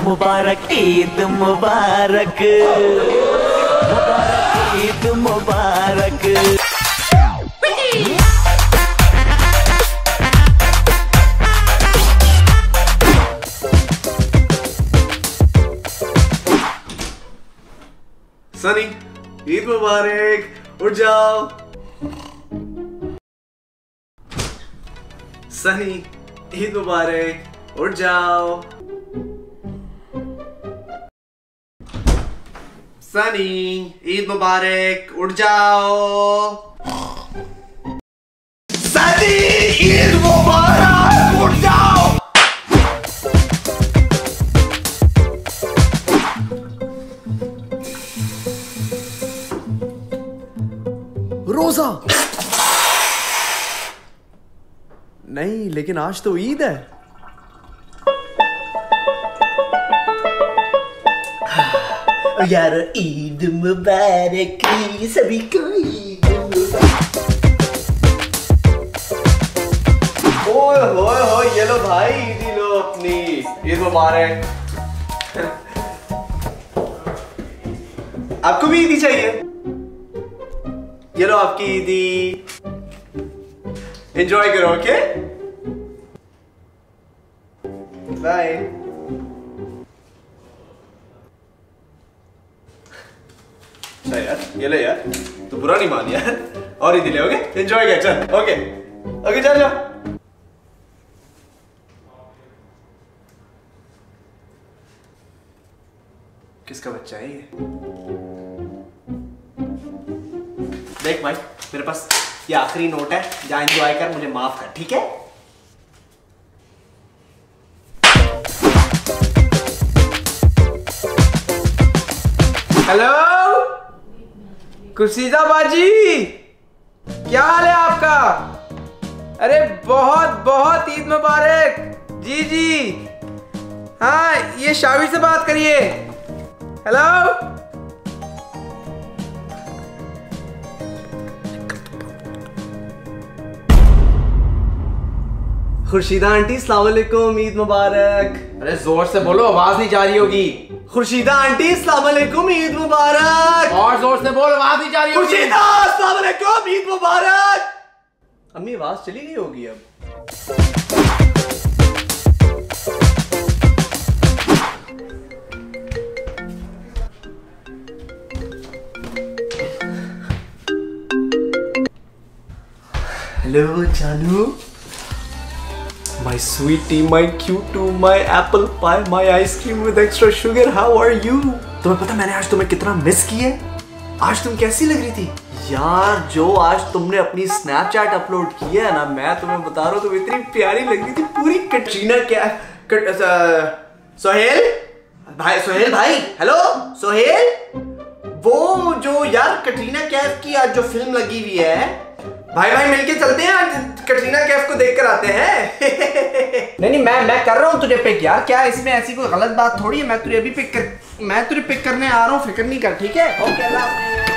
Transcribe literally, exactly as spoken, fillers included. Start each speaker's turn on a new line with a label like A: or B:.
A: मुबारक ईद मुबारक मुबारक ईद मुबारक।
B: सनी ईद मुबारक, उठ जाओ। सनी ईद मुबारक, उठ जाओ। सनी ईद मुबारक, उठ जाओ। सनी ईद मुबारक, उठ जाओ। रोजा नहीं, लेकिन आज तो ईद है।
A: यार ईद मुबारक सभी को ईद मुबारक।
B: ओए होए होए, ये लो भाई ईदी लो अपनी, ईद मुबारक। आपको भी ईदी चाहिए? ये लो आपकी ईदी, एंजॉय करो। Okay bye. अच्छा यार, ये ले यार, तो बुरा नहीं मान यार, और ईदी ले। ओके एंजॉय कर, चल। ओके ओके चल जाओ। किसका बच्चा है ये? देख भाई, मेरे पास ये आखिरी नोट है, जा एंजॉय कर, मुझे माफ कर, ठीक है?
C: हेलो कुशीदा बाजी, क्या हाल है आपका? अरे बहुत बहुत ईद मुबारक। जी जी हाँ, ये शाविर से बात करिए। हेलो
B: खुर्शीदा आंटी अस्सलाम वालेकुम, ईद मुबारक।
C: अरे जोर से बोलो, आवाज नहीं जा रही होगी।
B: खुर्शीदा आंटी अस्सलाम वालेकुम, ईद मुबारक।
C: और जोर से बोलो, आवाज नहीं जा रही होगी।
B: खुर्शीदा अस्सलाम वालेकुम, ईद मुबारक। अम्मी आवाज चली गई होगी अब। हेलो जानू, my sweetie, my cutie, my apple pie, my ice cream with extra sugar, how are you? तुम्हें पता मैंने आज तुम्हें कितना मिस किया? आज तुम कैसी लग रही थी यार? जो आज तुमने अपनी स्नैपचैट अपलोड की है ना, मैं तुम्हें बता रहा हूँ, तुम इतनी प्यारी लग रही थी, पूरी कटरीना। क्या कट, सोहेल भाई, सोहेल भाई, हेलो सोहेल, वो जो यार कटरीना कैफ की आज जो फिल्म लगी हुई है, भाई भाई मिलके चलते हैं, आज कटरीना कैफ को देख कर आते हैं।
C: नहीं नहीं, मैं मैं कर रहा हूँ तुझे पिक यार, क्या इसमें ऐसी कोई गलत बात थोड़ी है। मैं तुझे अभी पिक कर मैं तुझे पिक करने आ रहा हूँ, फिक्र नहीं कर, ठीक है? ओके अल्लाह।